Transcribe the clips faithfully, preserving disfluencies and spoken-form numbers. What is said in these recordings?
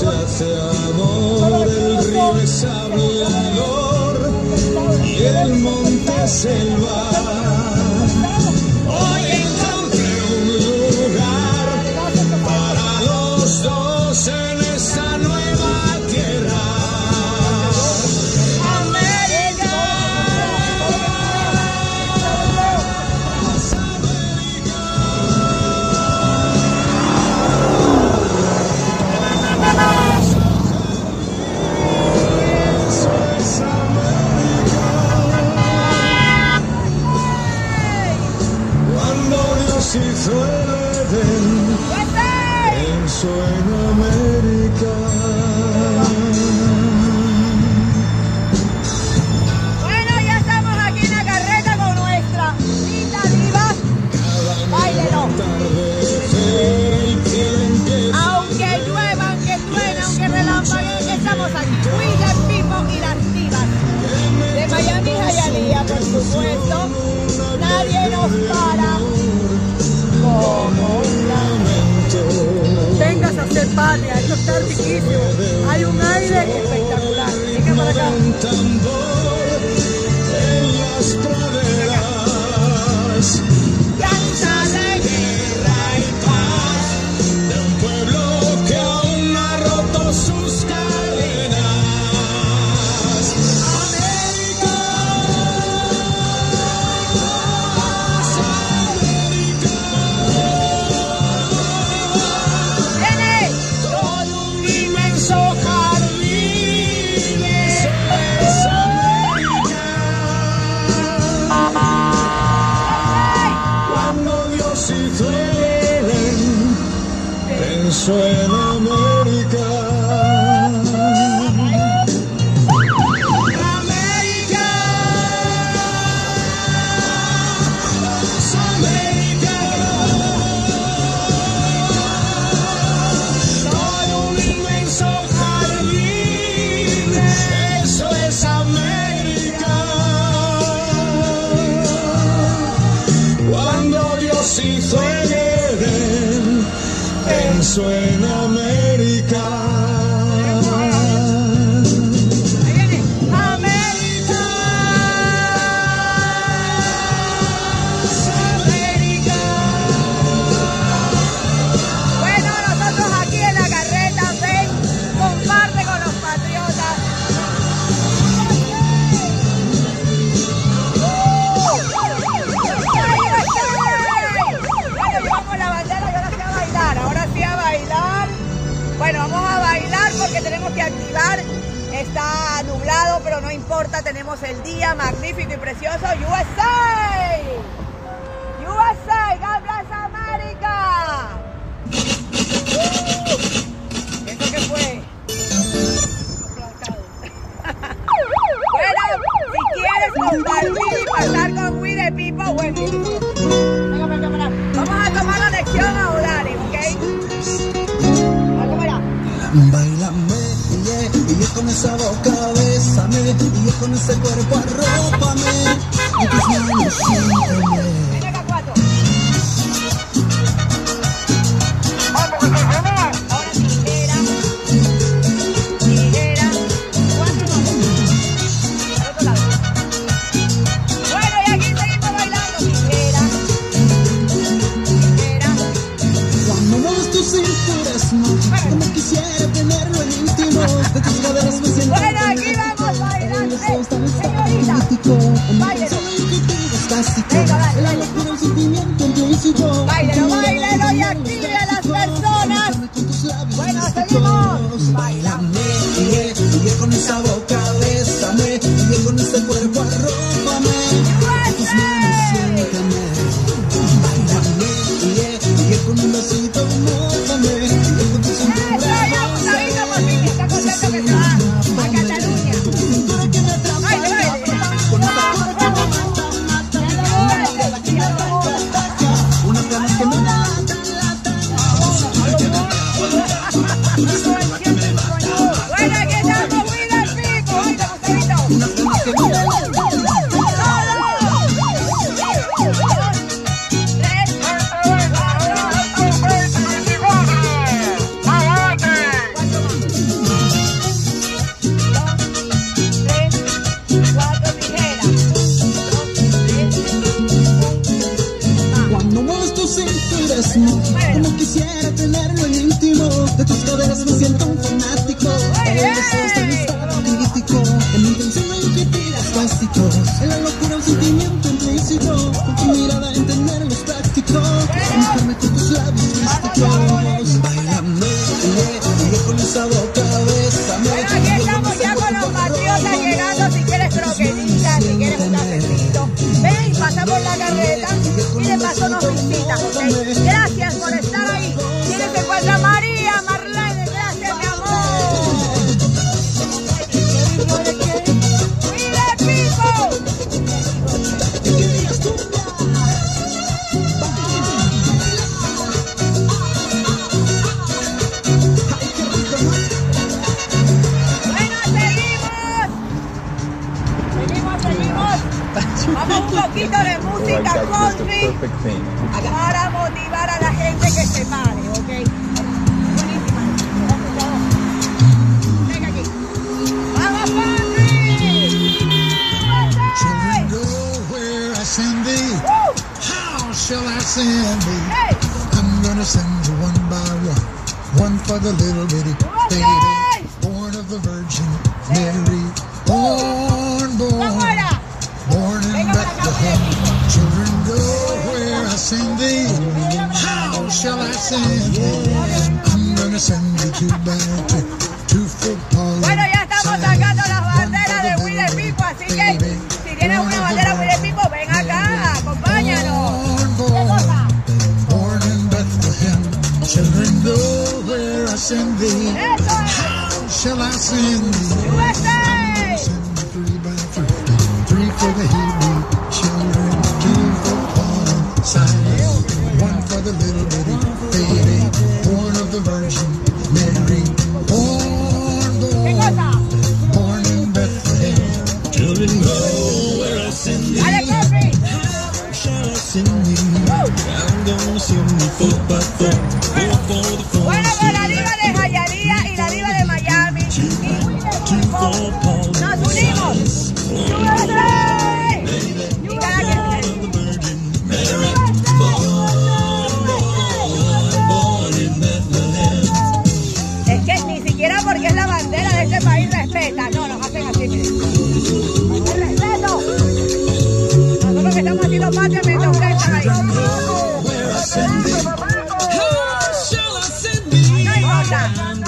se hace amor, el río es hablador y el monte selva. Hoy encontré un lugar para los dos en esta nueva tierra. Si hizo el Edén, pensó en América. Bueno, ya estamos aquí en la carreta con nuestra linda diva. Báilelo. Aunque llueva, aunque truene, aunque relampaguee, estamos aquí. William Pipo y las divas de Miami Hialeah, por supuesto. Nadie nos para. Como un lamento. Vengas a hacer patria, esto está riquísimo. Hay un aire espectacular. Venga para acá. Un tambor en las praderas. Danza de guerra y paz de un pueblo que aún no ha roto sus cadenas. América. Pensó en América. América. América. Todo un inmenso jardín. Eso es América. Cuando Dios hizo el Edén, pensó en América. Ahí viene. América. América. Bueno, nosotros aquí en la carreta, ven, comparte con los patriotas. Bueno, llevamos la bandera y ahora sí a bailar. Ahora sí a bailar. Bueno, vamos a bailar porque tenemos que activar. Está nublado, pero no importa. Tenemos el día magnífico y precioso. U S A. U S A. God bless America. Uh, ¿Eso qué fue? Bueno, si quieres compartir y pasar con We The People, bueno, venga para acá, para acá. Vamos a tomar la lección a Odari, ¿ok? Vamos para allá. Bailame, yeah, y yo con esa boca bésame, y yo con ese cuerpo arrópame, y tus manos siénteme. Ven acá, cuatro. Ahora tijera, tijera, cuatro no. Al otro lado. Bueno, y aquí seguimos bailando. Tijera, tijera. Cuando mueves tu cintura es más, como quisiera tenerlo en íntimo, de tus caderas me siento. Bueno, aquí vamos bailando. Eh, señorita, báilelo. Venga, dale, dale. Báilelo, báilelo y active a las personas. Bueno, seguimos. Bailame, yeah, y yo con esa boca bésame, y yo con ese cuerpo arrópame, y tus manos siénteme. Bailame, yeah, y yo con un besito mójame, y yo con tu cintura gózame. Por fin está contento que se va a Cataluña. Baile, baile. una gana que me mata. Bueno, aquí estamos, We The People. Oiga, Gustavito. orgasmo. Como quisiera tenerlo en íntimo. De tus caderas me siento un fanático. Eres en estado crítico. En mi intención no hay que tiras plásticos. En la locura un sentimiento implícito. Con tu mirada entender los prácticos. Mojarme con tus labios místicos. Báilame, sigue con esa boca, bésame. Bueno, aquí estamos ya con los patriotas llegando. Si quieres croquetitas, si quieres un cafecito, ven, pasa por la carreta y de paso nos visitas, ¿ok? Gracias por estar ahí. ¿Quién se encuentra? María, Marlene, gracias, mi amor. ¡Cuida, Pipo! Vamos un poquito de música country para motivar a la gente que se pare, ¿ok? Buenísima. Venga aquí. ¡Vamos, country! Children go where I send thee. How shall I send thee? Hey. I'm gonna send you one by one. One for the little bitty baby, born of the Virgin Mary. Born, born. Born in Bethlehem, children go where I send thee. How shall I send thee? I'm gonna send you two by two, two for Paul. Bueno, ya estamos sacando las banderas de Willy Pipo, así que si tienes una bandera Willy Pipo, ven acá, acompáñanos. ¿Qué cosa? Born in Bethlehem, children go where I send thee. How shall I send thee? U S A! Send you three by three. Three for the Hebrew children, two for Paul and Silas, one for the little bitty baby, born of the Virgin Mary, born, born, born in Bethlehem. Children go where I send thee. How shall I send thee? I'm gonna send thee four by four, four for the four. Bueno, con la diva de Hialeah y la diva de Miami y Willy Pipo nos unimos. Es que ni siquiera porque es la bandera de este país respeta. No, nos hacen así, miren. ¡El respeto! Nosotros que estamos haciendo patria mientras ustedes están ahí. No importa.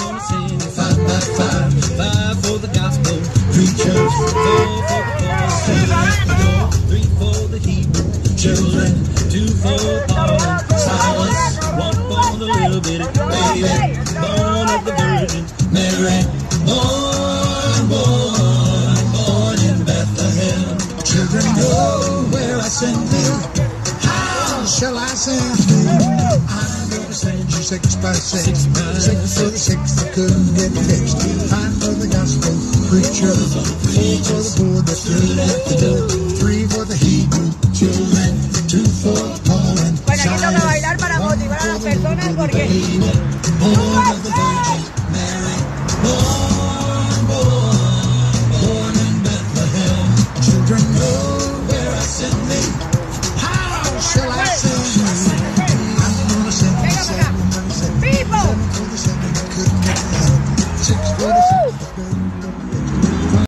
Five for the gospel preachers, four for the three for the Hebrew children, two for Paul and Silas, one for the little bitty baby, born of the Virgin Mary, born, born, born in Bethlehem. Children go where I send thee. How shall I send thee? I'm gonna send you six by six, six, by six for the six that couldn't get fixed, five for the gospel preacher, four for the poor that stood at the door, three for the Hebrew children, two for Paul and Bueno, aquí toca bailar para motivar a las personas porque